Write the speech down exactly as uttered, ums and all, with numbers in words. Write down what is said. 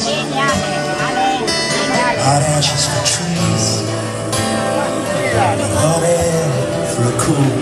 Hot ashes for trees, hot air for a cool